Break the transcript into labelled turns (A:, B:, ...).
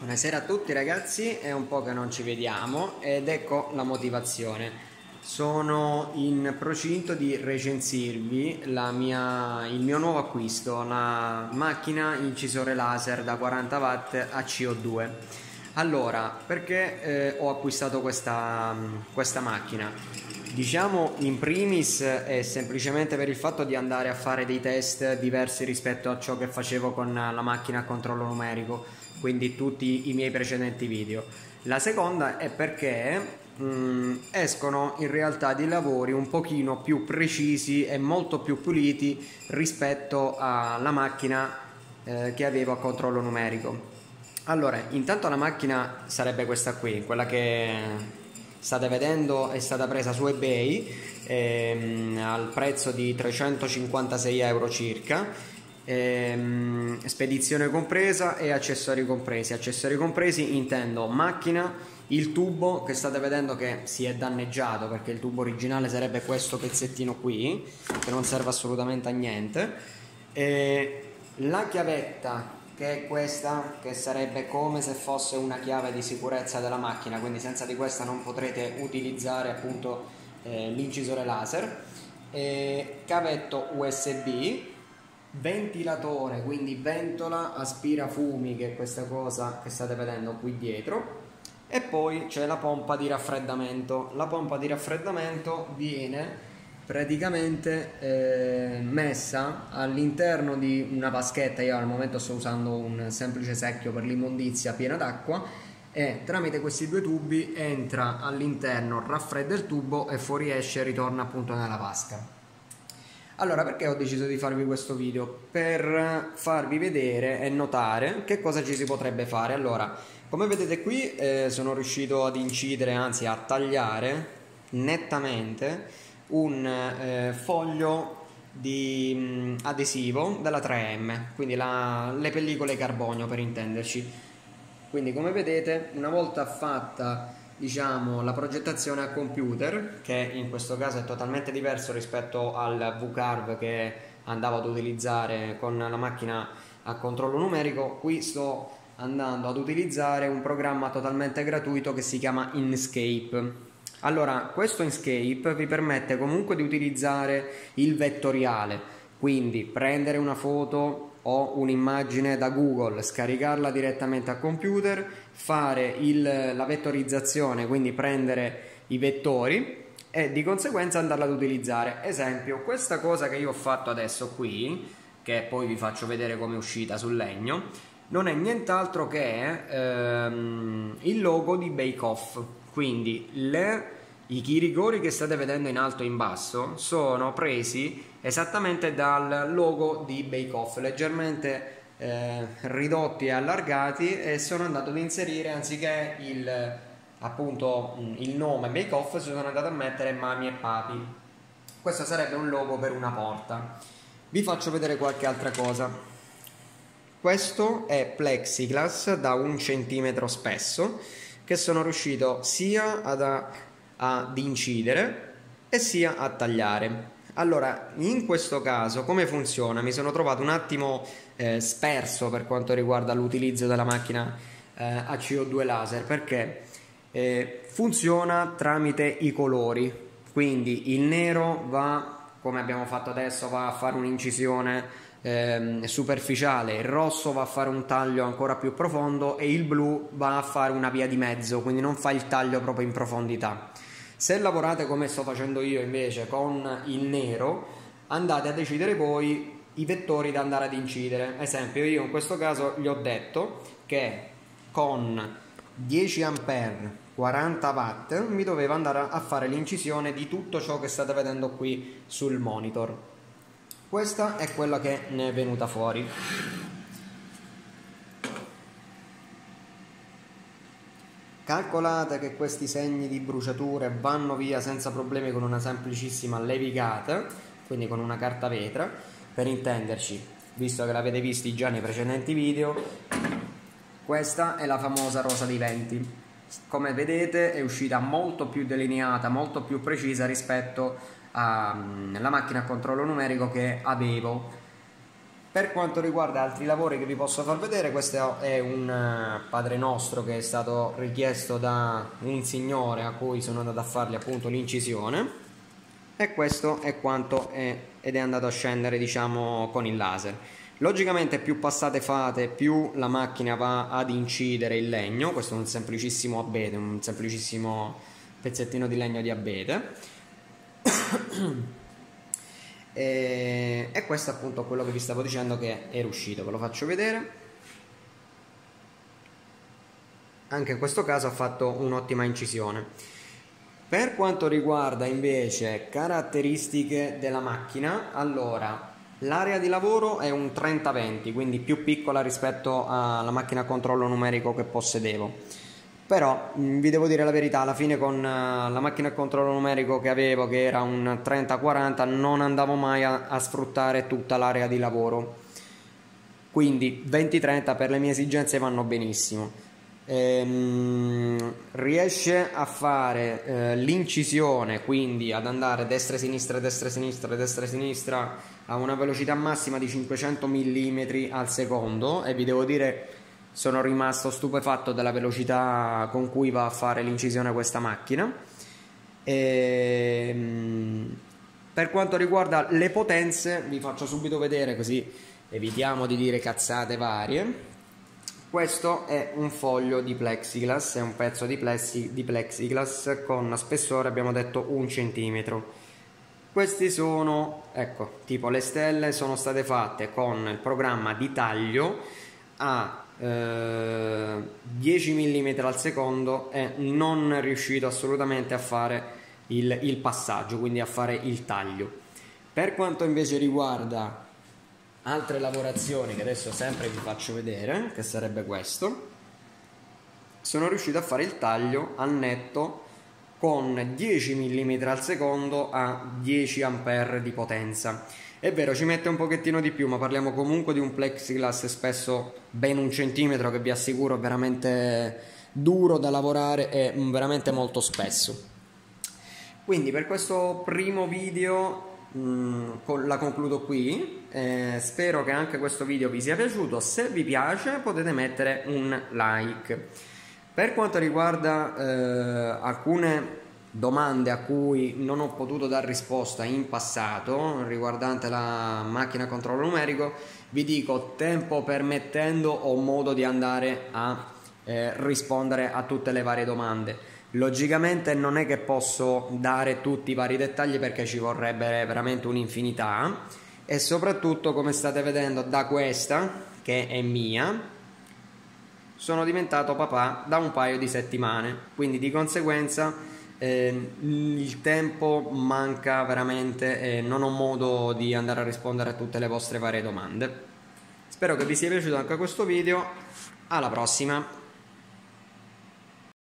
A: Buonasera a tutti ragazzi, è un po' che non ci vediamo ed ecco la motivazione. Sono in procinto di recensirvi il mio nuovo acquisto, la macchina incisore laser da 40 watt a CO2. Allora, perché ho acquistato questa macchina? Diciamo in primis è semplicemente per il fatto di andare a fare dei test diversi rispetto a ciò che facevo con la macchina a controllo numerico, quindi tutti i miei precedenti video. La seconda è perché escono in realtà dei lavori un pochino più precisi e molto più puliti rispetto alla macchina che avevo a controllo numerico. Allora, intanto la macchina sarebbe questa qui, quella che state vedendo è stata presa su eBay al prezzo di 356 euro circa, spedizione compresa e accessori compresi. Accessori compresi intendo macchina, il tubo che state vedendo che si è danneggiato perché il tubo originale sarebbe questo pezzettino qui che non serve assolutamente a niente, la chiavetta che è questa, che sarebbe come se fosse una chiave di sicurezza della macchina, quindi senza di questa non potrete utilizzare appunto l'incisore laser, cavetto USB, ventilatore, quindi ventola, aspirafumi, che è questa cosa che state vedendo qui dietro, e poi c'è la pompa di raffreddamento. La pompa di raffreddamento viene praticamente messa all'interno di una vaschetta. Io al momento sto usando un semplice secchio per l'immondizia piena d'acqua, e tramite questi due tubi entra all'interno, raffredda il tubo e fuoriesce e ritorna appunto nella vasca. Allora, perché ho deciso di farvi questo video? Per farvi vedere e notare che cosa ci si potrebbe fare. Allora, come vedete qui sono riuscito ad incidere, anzi a tagliare nettamente un foglio di adesivo della 3M, quindi le pellicole carbonio per intenderci. Quindi come vedete, una volta fatta diciamo la progettazione a computer, che in questo caso è totalmente diverso rispetto al VCarve che andavo ad utilizzare con la macchina a controllo numerico, qui sto andando ad utilizzare un programma totalmente gratuito che si chiama Inkscape. Allora, questo Inkscape vi permette comunque di utilizzare il vettoriale, quindi prendere una foto o un'immagine da Google, scaricarla direttamente a computer, fare la vettorizzazione, quindi prendere i vettori e di conseguenza andarla ad utilizzare. Esempio, questa cosa che io ho fatto adesso qui, che poi vi faccio vedere come è uscita sul legno, non è nient'altro che il logo di Bake Off. Quindi i chirigori che state vedendo in alto e in basso sono presi esattamente dal logo di Bake Off, leggermente ridotti e allargati, e sono andato ad inserire, anziché appunto il nome Bake Off, sono andato a mettere Mami e Papi. Questo sarebbe un logo per una porta. Vi faccio vedere qualche altra cosa. Questo è plexiglass da 1 centimetro spesso, che sono riuscito sia ad incidere e sia a tagliare. Allora, in questo caso come funziona? Mi sono trovato un attimo sperso per quanto riguarda l'utilizzo della macchina a CO2 laser, perché funziona tramite i colori, quindi il nero va, come abbiamo fatto adesso, va a fare un'incisione superficiale, il rosso va a fare un taglio ancora più profondo e il blu va a fare una via di mezzo, quindi non fa il taglio proprio in profondità. Se lavorate come sto facendo io invece con il nero, andate a decidere voi i vettori da andare ad incidere. Esempio, io in questo caso gli ho detto che con 10 ampere 40 watt mi doveva andare a fare l'incisione di tutto ciò che state vedendo qui sul monitor. Questa è quella che ne è venuta fuori. Calcolate che questi segni di bruciature vanno via senza problemi con una semplicissima levigata, quindi con una carta vetra, per intenderci, visto che l'avete visti già nei precedenti video. Questa è la famosa rosa di venti. Come vedete è uscita molto più delineata, molto più precisa rispetto alla macchina a controllo numerico che avevo. Per quanto riguarda altri lavori che vi posso far vedere, questo è un Padre Nostro che è stato richiesto da un signore a cui sono andato a fargli appunto l'incisione, e questo è quanto ed è andato a scendere, diciamo, con il laser. Logicamente più passate fate, più la macchina va ad incidere il legno. Questo è un semplicissimo abete, un semplicissimo pezzettino di legno di abete. E questo è appunto quello che vi stavo dicendo che è riuscito. Ve lo faccio vedere. Anche in questo caso ha fatto un'ottima incisione. Per quanto riguarda invece caratteristiche della macchina, allora l'area di lavoro è un 30-20, quindi più piccola rispetto alla macchina a controllo numerico che possedevo. Però vi devo dire la verità, alla fine con la macchina a controllo numerico che avevo, che era un 30-40, non andavo mai a sfruttare tutta l'area di lavoro. Quindi 20-30 per le mie esigenze vanno benissimo. Riesce a fare l'incisione, quindi ad andare destra e sinistra, destra e sinistra, destra e sinistra a una velocità massima di 500 mm al secondo, e vi devo dire sono rimasto stupefatto della velocità con cui va a fare l'incisione questa macchina. Per quanto riguarda le potenze vi faccio subito vedere, così evitiamo di dire cazzate varie. Questo è un foglio di plexiglass, è un pezzo di plexiglass con spessore, abbiamo detto, 1 centimetro. Questi sono, ecco, tipo le stelle sono state fatte con il programma di taglio a 10 mm al secondo e non è riuscito assolutamente a fare il passaggio, quindi a fare il taglio. Per quanto invece riguarda altre lavorazioni, che adesso sempre vi faccio vedere, che sarebbe questo, sono riuscito a fare il taglio al netto con 10 mm al secondo a 10 ampere di potenza. È vero, ci mette un pochettino di più, ma parliamo comunque di un plexiglass spesso ben 1 centimetro, che vi assicuro è veramente duro da lavorare e veramente molto spesso. Quindi per questo primo video la concludo qui. Spero che anche questo video vi sia piaciuto. Se vi piace potete mettere un like. Per quanto riguarda alcune domande a cui non ho potuto dare risposta in passato riguardante la macchina a controllo numerico, vi dico, tempo permettendo ho modo di andare a rispondere a tutte le varie domande. Logicamente non è che posso dare tutti i vari dettagli perché ci vorrebbe veramente un'infinità, e soprattutto, come state vedendo da questa che è mia, sono diventato papà da un paio di settimane, quindi di conseguenza il tempo manca veramente e non ho modo di andare a rispondere a tutte le vostre varie domande. Spero che vi sia piaciuto anche questo video. Alla prossima!